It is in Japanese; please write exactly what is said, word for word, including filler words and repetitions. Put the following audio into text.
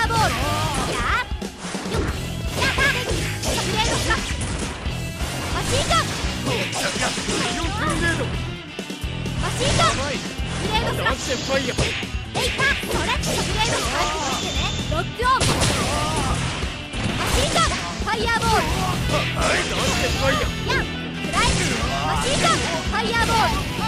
ボール。やーよっやったー。ブレードスラッシュ。マシンガン。 イオントルネード。 マシンガン。ブレードスラッシュ。 ファイヤー。 えいたそれ。ブレードスラッシュしてね。ロックオン。マシンガン。ファイヤーボール。 はい、ダンスでファイヤー。 ヤンスライム。マシンガン。ファイヤーボール。